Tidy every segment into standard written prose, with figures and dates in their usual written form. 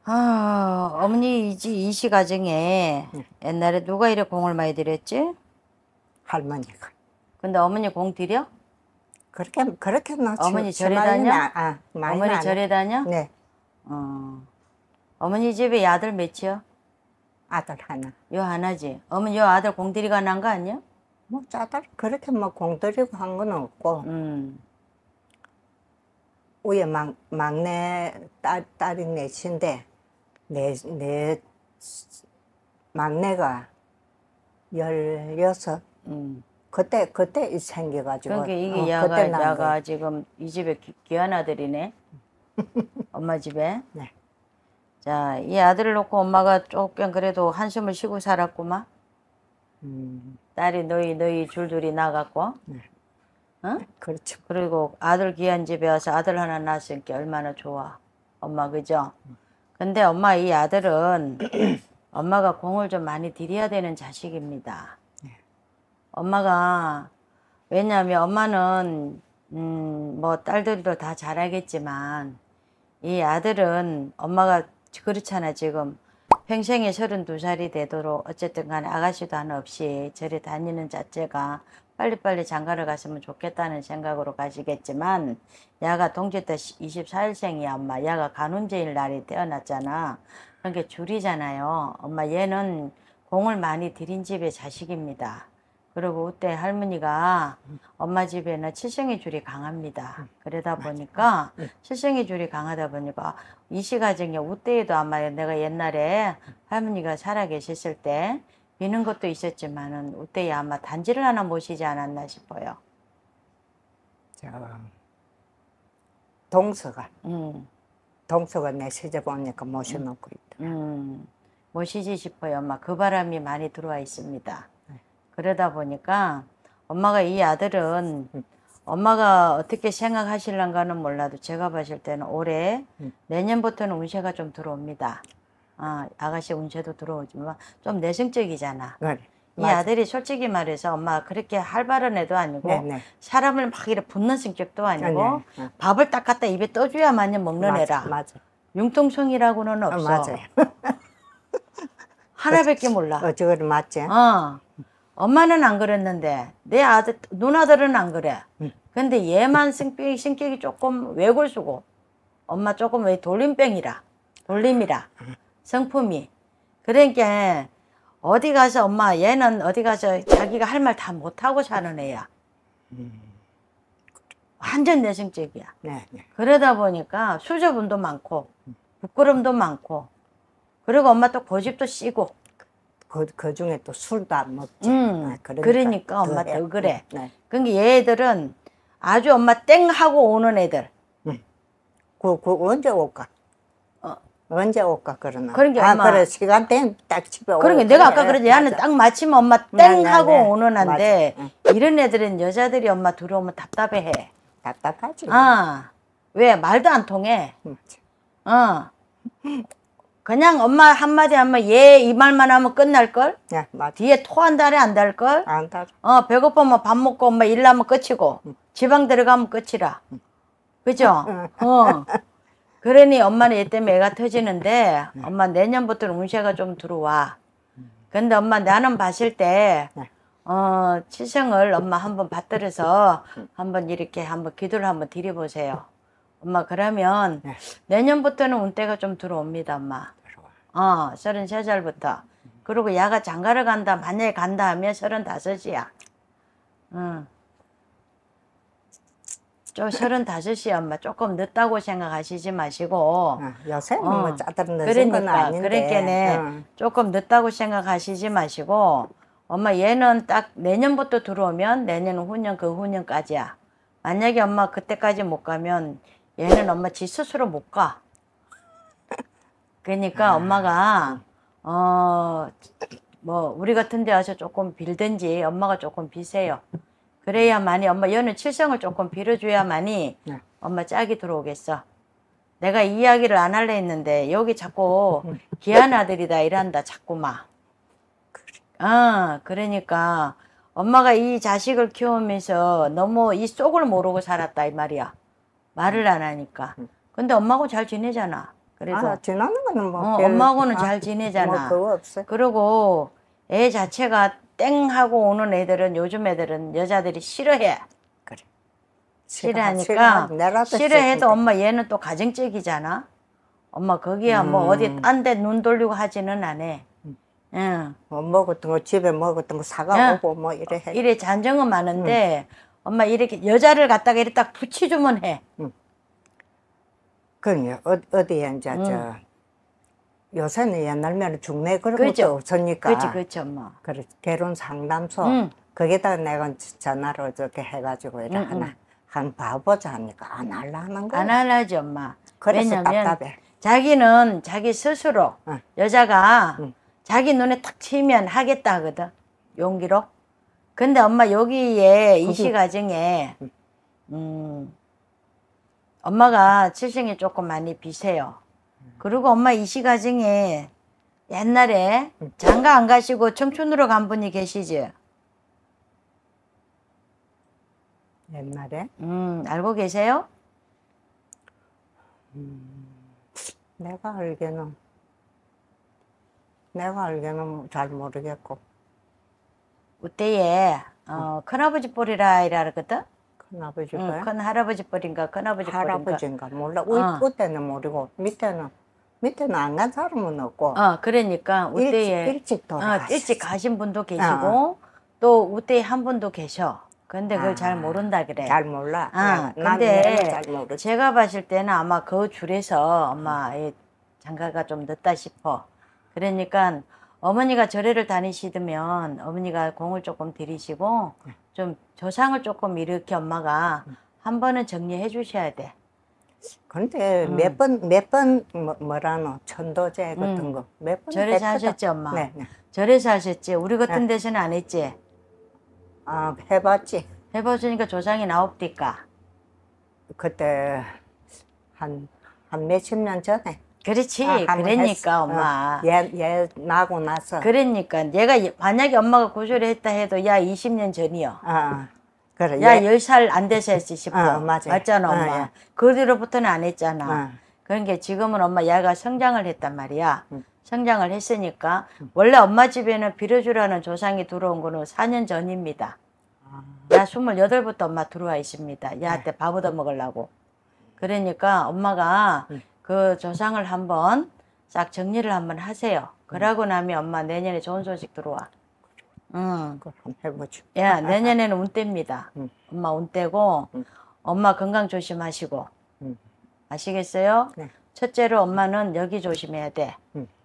어머니 이시 가정에 옛날에 누가 이래 공을 많이 들였지? 할머니가. 근데 어머니 공 들여? 그렇게 놓지. 어머니 절에 다녀? 많이 어머니 절에 다녀? 네. 어머니 집에 아들 몇이요? 아들 하나. 요 하나지. 어머니 요 아들 공 들이가 난 거 아니야? 뭐 아들 그렇게 뭐 공들이고 한 건 없고. 위에 막내 딸이 넷인데 내 막내가 16. 그때 생겨가지고. 그러니까 이게 야가 지금 이 집에 귀한 아들이네. 엄마 집에. 네. 자, 이 아들을 놓고 엄마가 조금 그래도 한숨을 쉬고 살았구만. 딸이 너희 줄줄이 나갔고. 네. 어? 그렇죠. 그리고 아들 귀한 집에 와서 아들 하나 낳았으니까 얼마나 좋아. 엄마 그죠? 근데 엄마 이 아들은 엄마가 공을 좀 많이 들여야 되는 자식입니다. 엄마가 왜냐하면 엄마는 뭐 딸들도 다 잘하겠지만 이 아들은 엄마가 그렇잖아. 지금 평생에 32살이 되도록 어쨌든 간에 아가씨도 하나 없이 절에 다니는 자체가 빨리빨리 장가를 갔으면 좋겠다는 생각으로 가시겠지만 야가 동지 때 24일생이야 엄마. 야가 간운제일 날이 태어났잖아. 그러니까 줄이잖아요. 엄마 얘는 공을 많이 들인 집의 자식입니다. 그리고 그때 할머니가 엄마 집에는 칠성의 줄이 강합니다. 그러다 보니까 칠성의 줄이 강하다 보니까 이시가정에 우때에도 아마 내가 옛날에 할머니가 살아계셨을 때 비는 것도 있었지만은 우때에 아마 단지를 하나 모시지 않았나 싶어요. 동서가 내 시집 오니까 모셔놓고 있다. 모시지 싶어요. 엄마 그 바람이 많이 들어와 있습니다. 그러다 보니까 엄마가 이 아들은 엄마가 어떻게 생각하실란가는 몰라도 제가 봤을 때는 올해 내년부터는 운세가 좀 들어옵니다. 아가씨 운세도 들어오지만 좀 내성적이잖아. 네, 이 맞아. 아들이 솔직히 말해서 엄마 그렇게 활발한 애도 아니고 네. 사람을 막 이렇게 붙는 성격도 아니고 네. 밥을 딱 갖다 입에 떠줘야만이 먹는 애라. 맞아. 융통성이라고는 없어. 맞아요. 하나밖에 몰라. 어쩌고 맞지? 엄마는 안 그랬는데 내 아들 누나들은 안 그래. 근데 얘만 성격이 조금 외골수고 엄마 조금 왜 돌림병이라 돌림이라 성품이. 그러니까 어디 가서 엄마 얘는 어디 가서 자기가 할 말 다 못하고 사는 애야. 완전 내성적이야. 네. 그러다 보니까 수줍음도 많고 부끄럼도 많고 그리고 엄마 또 고집도 씨고 그 중에 또 술도 안 먹지. 그러니까 엄마 더 그래. 네. 그러니까 얘들은 아주 엄마 땡 하고 오는 애들. 그 언제 올까? 언제 올까 그러나. 그러니까 엄마 그래 시간대는 딱 집에 오고. 그러니까 내가 아까 그러지. 얘는 딱 마침 엄마 땡 하고 오는 애인데 이런 애들은 여자들이 엄마 들어오면 답답해. 답답하지. 왜 말도 안 통해. 그냥 엄마 한마디 하면 얘 이 말만 하면 끝날걸? 네, 맞아. 뒤에 토 한 달에 안 달걸? 안 달. 배고프면 밥 먹고 엄마 일 나면 끝이고 지방 들어가면 끝이라. 그죠? 그러니 엄마는 얘 때문에 애가 터지는데 엄마 내년부터는 운세가 좀 들어와. 근데 엄마 나는 봤을 때 치성을 엄마 한번 받들어서 한번 이렇게 한번 기도를 한번 드려보세요. 엄마 그러면 내년부터는 운때가 좀 들어옵니다 엄마. 33살부터. 그리고 야가 장가를 간다 만약에 간다 하면 35이야. 좀 35이야 엄마. 조금 늦다고 생각하시지 마시고 요새는 뭐 짜들은 늦은 건 아닌데. 그러니까 조금 늦다고 생각하시지 마시고 엄마 얘는 딱 내년부터 들어오면 내년 후년 그 후년까지야. 만약에 엄마 그때까지 못 가면 얘는 엄마 지 스스로 못 가. 그러니까 엄마가 뭐 우리 같은 데 와서 조금 빌든지 엄마가 조금 비세요. 그래야만이 엄마 얘는 칠성을 조금 빌어줘야만이 엄마 짝이 들어오겠어. 내가 이 이야기를 안 할래 했는데 여기 자꾸 귀한 아들이다 이란다 자꾸만. 그러니까 엄마가 이 자식을 키우면서 너무 이 속을 모르고 살았다 이 말이야. 말을 안 하니까. 근데 엄마하고 잘 지내잖아. 그래도 아, 지나는 거는 뭐 별- 엄마하고는 아, 잘 지내잖아. 뭐 그거 없어요. 그리고 애 자체가 땡 하고 오는 애들은 요즘 애들은 여자들이 싫어해. 그래. 싫어하니까 내라도 싫어해도 싫은데. 엄마 얘는 또 가정적이잖아. 엄마 거기야 뭐 어디 딴 데 눈 돌리고 하지는 않아. 응. 뭐 먹었던 거 집에 먹었던 거 사가 야, 오고 뭐 이래 해. 이래 잔정은 많은데 엄마 이렇게 여자를 갖다가 이렇게 딱 붙여주면 해. 그럼요. 어디에 이제 저 요새는 옛날면 중매 그런 그죠. 것도 없으니까. 그렇지 그렇지 엄마. 그래 결혼 상담소 응. 거기다 내가 전화를 어저께 해가지고 이래 하나 한 봐보자 하니까 안 하려는 거야. 안 하지 엄마. 그래서 왜냐면 답답해. 자기는 자기 스스로 응. 여자가 자기 눈에 탁 튀면 하겠다 하거든. 용기로. 근데 엄마 여기에 이시 가정에 엄마가 칠성이 조금 많이 비세요. 그리고 엄마 이시 가정에 옛날에 장가 안 가시고 청춘으로 간 분이 계시지? 옛날에 알고 계세요? 내가 알기는 잘 모르겠고 그때에 큰아버지 뻘이라 이러거든? 큰아버지가 큰 할아버지 뻘인가 큰아버지 뻘인가? 할아버지인가 몰라. 그때는 모르고 밑에는 안 간 사람은 없고 그러니까 우때에 일찍 돌아가셨어. 일찍 가신 분도 계시고 또 우때에 한 분도 계셔. 근데 그걸 잘 모른다 그래. 잘 몰라. 근데 나는 잘 모르지. 제가 봤을 때는 아마 그 줄에서 엄마 장가가 좀 늦다 싶어. 그러니까 어머니가 절에를 다니시면 어머니가 공을 조금 들이시고 좀 조상을 조금 이렇게 엄마가 한 번은 정리해 주셔야 돼. 근데 몇 번 뭐라노 천도제 같은 거 몇 번 절에서 했거든. 하셨지 엄마? 네. 절에서 하셨지? 우리 같은 데서는 안 했지? 아 해봤지. 해보시니까 조상이 나옵니까? 그때 한 몇십 년 전에. 그렇지. 한번 그러니까 했어. 엄마. 얘 나고 나서. 그러니까 얘가 만약에 엄마가 구조를 했다 해도 야 20년 전이요. 그래. 야 10살 안 돼서 했지 싶어. 맞아. 맞잖아 엄마. 예. 그 뒤로부터는 안 했잖아. 그러니까 지금은 엄마 얘가 성장을 했단 말이야. 성장을 했으니까 원래 엄마 집에는 빌어주라는 조상이 들어온 거는 4년 전입니다. 야 28부터 엄마 들어와 있습니다. 얘한테 밥 얻어 먹으려고. 그러니까 엄마가 그 조상을 한번 싹 정리를 한번 하세요. 그러고 나면 엄마 내년에 좋은 소식 들어와. 그럼 해보죠. 야 내년에는 운때입니다. 엄마 운때고 엄마 건강 조심하시고. 아시겠어요? 네. 첫째로 엄마는 여기 조심해야 돼.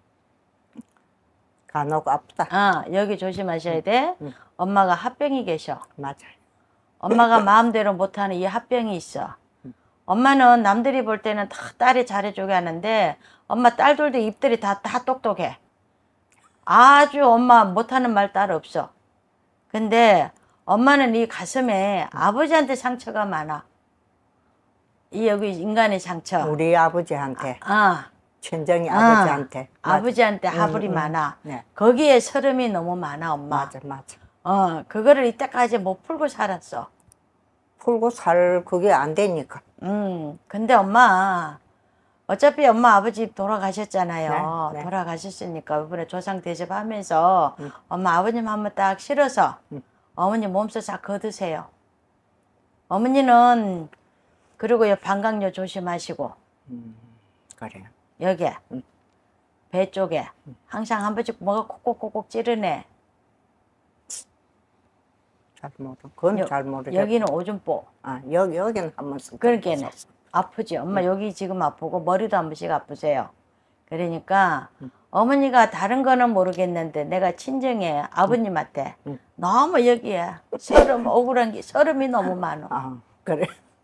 간혹 아프다. 여기 조심하셔야 돼. 엄마가 합병이 계셔. 맞아요. 엄마가 마음대로 못하는 이 합병이 있어. 엄마는 남들이 볼 때는 다 딸이 잘해주게 하는데 엄마 딸들도 입들이 다 똑똑해. 아주 엄마 못하는 말 딸 없어. 근데 엄마는 이 가슴에 아버지한테 상처가 많아. 이 여기 인간의 상처. 우리 아버지한테. 친정이 맞아. 아버지한테. 아버지한테 하불이 많아. 네. 거기에 서름이 너무 많아 엄마. 맞아. 그거를 이때까지 못 풀고 살았어. 풀고 살 그게 안 되니까. 근데 엄마 어차피 엄마 아버지 돌아가셨잖아요. 네. 돌아가셨으니까 이번에 조상 대접하면서 엄마 아버님 한번 딱 실어서 어머니 몸소 싹 거두세요. 어머니는 그리고 이 방광류 조심하시고 그래요. 여기 배 쪽에 항상 한 번씩 뭐가 콕콕콕콕 찌르네. 그건 잘 모르겠고. 여기는 오줌보. 여기는 한 번씩. 그러게는 아프지. 엄마 여기 지금 아프고 머리도 한 번씩 아프세요. 그러니까 어머니가 다른 거는 모르겠는데 내가 친정에 아버님한테 너무 여기에 억울한 게 서름이 너무 많아. 그래.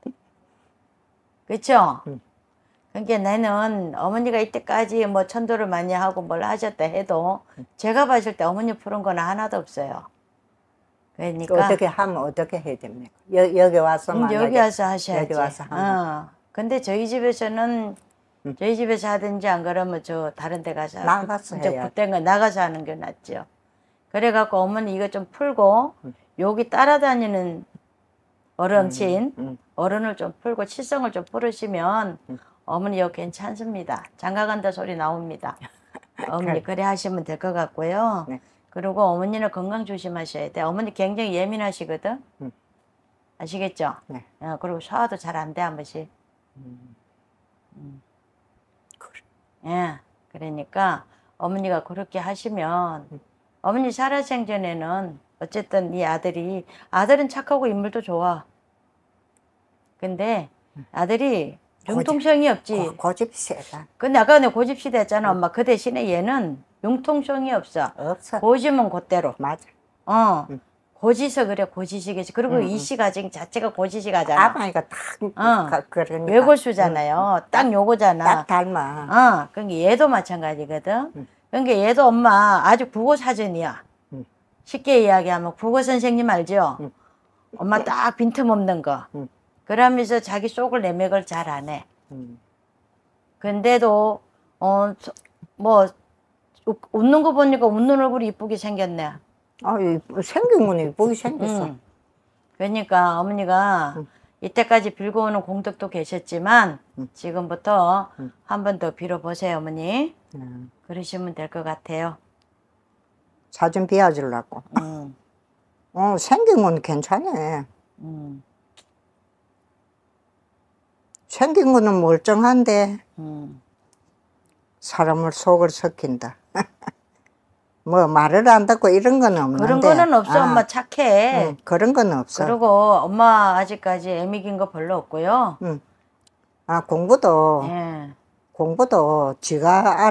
그렇죠? 그러니까 나는 어머니가 이때까지 뭐 천도를 많이 하고 뭘 하셨다 해도 제가 봤을 때 어머니 푸른 건 하나도 없어요. 그러니까 어떻게 하면 어떻게 해야 됩니까? 여기 와서 만약에 여기 와서 하셔야지. 여기 와서 하면. 근데 저희 집에서는 저희 집에서 하든지 안 그러면 저 다른 데 가서 나가서 해야 붙된 거 나가서 하는 게 낫죠. 그래갖고 어머니 이거 좀 풀고 여기 따라다니는 어른친 어른을 좀 풀고 칠성을 좀 풀으시면 어머니 여기 괜찮습니다. 장가간다 소리 나옵니다. 어머니 그래 하시면 될 것 같고요. 네. 그리고 어머니는 건강 조심하셔야 돼. 어머니 굉장히 예민하시거든. 아시겠죠? 네. 그리고 소화도 잘 안 돼, 한 번씩. 그래. 예. 그러니까 어머니가 그렇게 하시면 어머니 살아생전에는 어쨌든 이 아들은 착하고 인물도 좋아. 근데 아들이 융통성이 없지. 고집이 세다. 근데 아까 내가 고집시다 했잖아, 엄마. 그 대신에 얘는 융통성이 없어. 없어. 고집은 그대로. 맞아. 고지서 그래, 고지식이지. 그리고 이씨 가정 자체가 고지식하잖아. 아마이가 딱 그러니까. 외골수잖아요. 딱 요거잖아. 딱 닮아. 그러니까 얘도 마찬가지거든. 그러니까 얘도 엄마 아주 국어 사전이야. 쉽게 이야기하면 국어 선생님 알죠? 엄마 딱 빈틈없는 거. 그러면서 자기 속을 내맥을 잘 안 해. 근데도 뭐 웃는 거 보니까 웃는 얼굴이 이쁘게 생겼네. 생긴 건 이쁘게 생겼어. 그러니까 어머니가 이때까지 빌고 오는 공덕도 계셨지만 지금부터 한 번 더 빌어보세요, 어머니. 그러시면 될 것 같아요. 사진 비워주려고. 생긴 건 괜찮아. 생긴 거는 멀쩡한데 사람을 속을 썩힌다. 뭐 말을 안 듣고 이런 건 없는데. 그런 거는 없어. 엄마 착해. 그런 건 없어. 그리고 엄마 아직까지 애미긴 거 별로 없고요. 공부도 예. 지가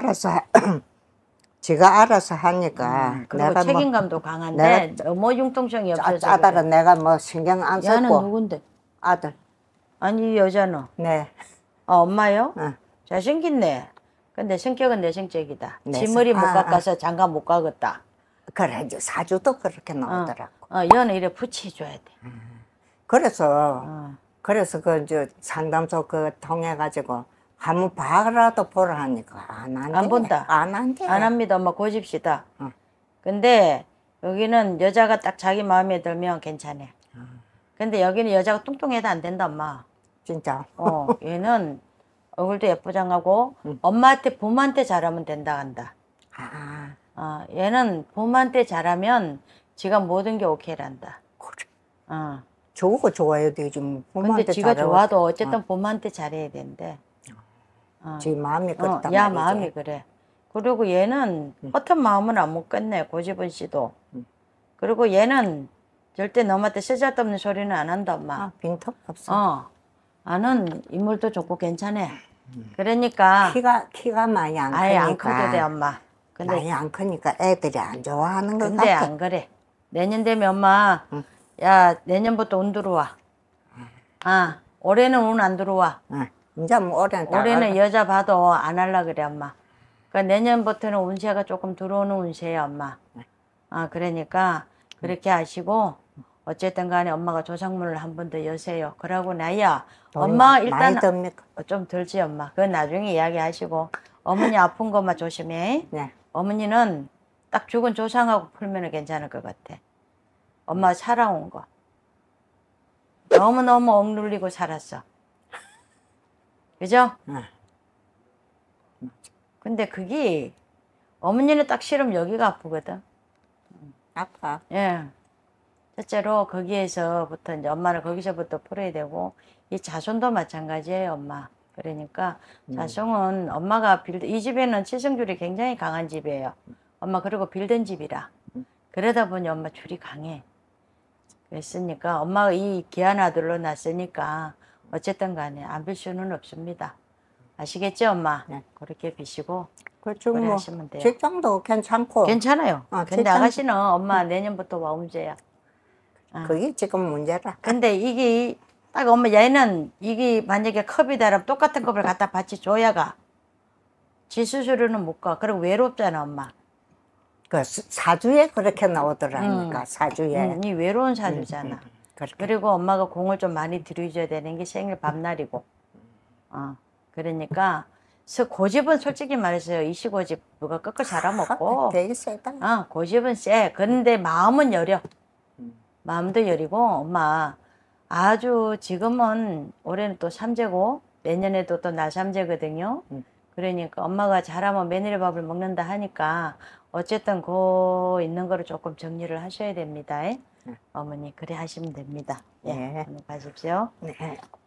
알아서 하니까. 그리고 내가 책임감도 강한데 너무 융통성이 없어서 아들은 내가 뭐 신경 안 얘는 썼고. 누군데? 아들. 아니 여자는. 네. 엄마요? 응. 잘생겼네. 근데 성격은 내성적이다. 내 지 머리 못 성- 깎아서 장가 못 가겠다. 그래 이제 사주도 그렇게 나오더라고. 얘는 이래 붙여줘야 돼. 그래서 그 상담소 통해 가지고 한번 봐라도 보라 하니까 안 한대. 안 본다. 안 한대. 안 합니다. 엄마 고집시다. 근데 여기는 여자가 딱 자기 마음에 들면 괜찮아. 근데 여기는 여자가 뚱뚱해도 안 된다, 엄마. 진짜. 얘는 얼굴도 예쁘장하고 엄마한테 봄한테 잘하면 된다 한다. 얘는 봄한테 잘하면 지가 모든 게 오케이란다. 그래. 좋고 좋아야 되지. 뭐 근데 지가 좋아도 어쨌든 봄한테 잘해야 된대. 지 마음이 그렇단 야 말이지. 마음이 그래. 그리고 얘는 허튼 마음은 안 먹겠네. 고집은 씨도. 그리고 얘는 절대 너한테 쓰잘데없는 소리는 안 한다, 엄마. 빈틈 없어. 나는 인물도 좋고 괜찮아. 그러니까 키가 많이 안 크니까. 아예 안 커도 돼, 엄마. 근데 많이 안 크니까 애들이 안 좋아하는 것 근데 같아. 안 그래. 내년 되면 엄마, 야 내년부터 운 들어와. 올해는 운 안 들어와. 이제 뭐 올해는 여자 봐도 안 할라 그래, 엄마. 그러니까 내년부터는 운세가 조금 들어오는 운세야, 엄마. 그러니까 그렇게 하시고 어쨌든 간에 엄마가 조상문을 한 번 더 여세요. 그러고 나야 엄마 많이 일단 듭니까? 좀 들지, 엄마. 그건 나중에 이야기하시고 어머니 아픈 것만 조심해. 네. 어머니는 딱 죽은 조상하고 풀면 괜찮을 것 같아. 엄마 살아온 거. 너무너무 억눌리고 살았어. 그죠? 근데 그게 어머니는 딱 싫으면 여기가 아프거든. 아파. 예. 첫째로 거기에서부터 이제 엄마는 거기서부터 풀어야 되고 이 자손도 마찬가지예요, 엄마. 그러니까 자손은 엄마가 이 집에는 칠성줄이 굉장히 강한 집이에요. 엄마 그리고 빌던 집이라. 그러다 보니 엄마 줄이 강해. 그랬으니까 엄마가 이 귀한 아들로 낳았으니까 어쨌든 간에 안 빌 수는 없습니다. 아시겠죠, 엄마? 네. 그렇게 비시고 그렇죠. 그래 뭐 하시면 돼요. 직장도 괜찮고. 괜찮아요. 근데 괜찮- 아가씨는 엄마 내년부터 와운제야. 그게 지금 문제라. 근데 이게 딱 엄마 얘는 이게 만약에 컵이다라면 똑같은 컵을 갖다 같이 줘야가. 지 스스로는 못 가. 그리고 외롭잖아, 엄마. 그 사주에 그렇게 나오더라니까. 사주에. 이 외로운 사주잖아. 그렇게. 그리고 엄마가 공을 좀 많이 들여줘야 되는 게 생일 밤날이고. 그러니까 고집은 솔직히 말해서요. 이시고집 누가 꺾을 사람 없고. 되게 세다. 고집은 세. 그런데 마음은 여려. 마음도 여리고 엄마 아주 지금은 올해는 또 삼재고 내년에도 또 나삼제거든요. 그러니까 엄마가 잘하면 며느리밥을 먹는다 하니까 어쨌든 그 있는 거를 조금 정리를 하셔야 됩니다. 어머니 그래 하시면 됩니다. 예, 네. 오늘 가십시오. 네.